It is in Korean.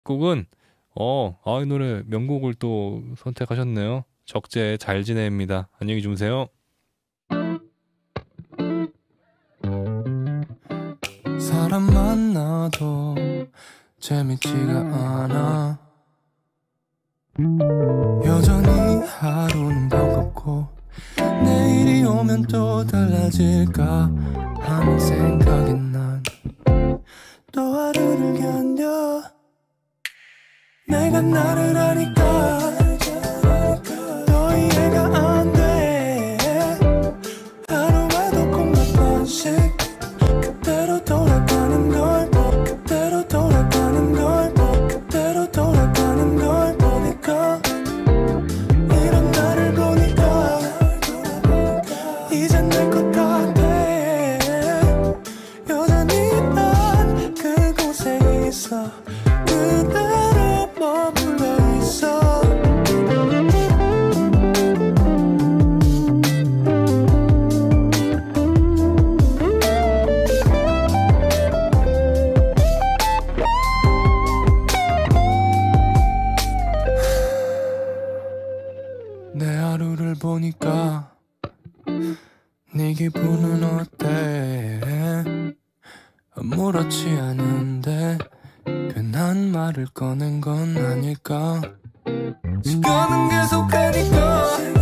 곡은 이 노래 명곡을 또 선택하셨네요. 적재 잘 지냅니다. 안녕히 주무세요. 사람 만나도 재밌지가 않아. 여전히 하루는 버겁고 내일이 오면 또 달라질까 하는 생각에 난 또 하루를 견뎌. 내가 나를 아니까 더 이해가 안 돼. 하루에도 꼭 몇 번씩 그대로 돌아가는 걸 그대로 돌아가는 걸 그대로 돌아가는 걸 보니까 이런 나를 보니까 이젠 내 것 같아. 여전히 난 그곳에 있어. 그대로 머물러 있어. 내 하루를 보니까 네 기분은 어때? 아무렇지 않은데 괜한 말을 꺼낸 건 아닐까? 시간은 계속 가니까